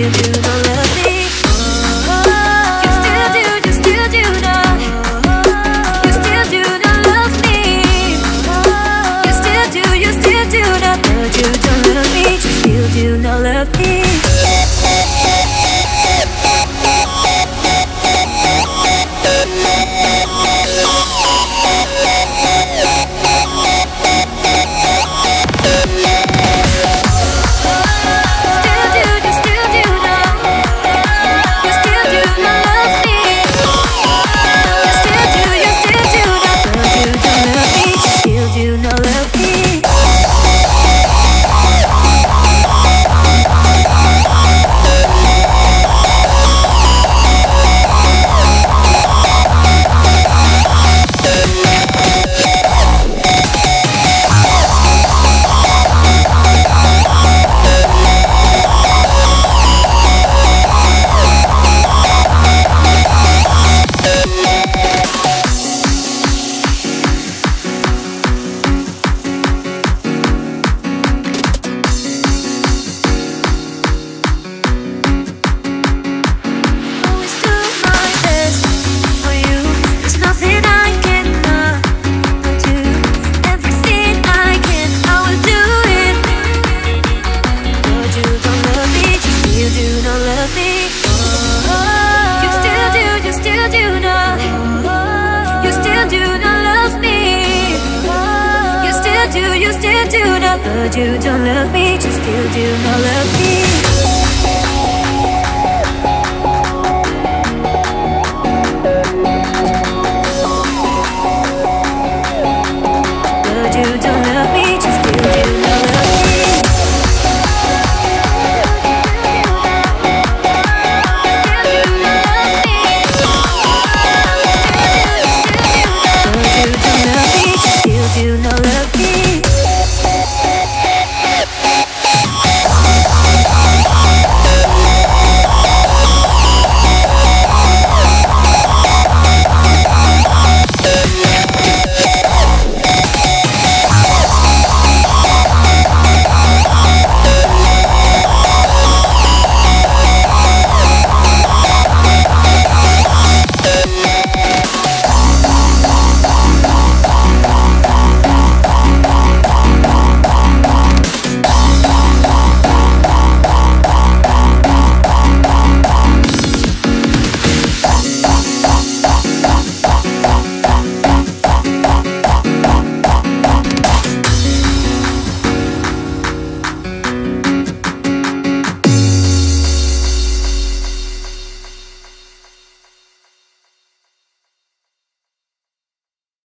still do not love me. You still do not. You still do not love me. You still do not, but you don't love me. You still do not love me. You still do not, but you don't love me. You still do not love me.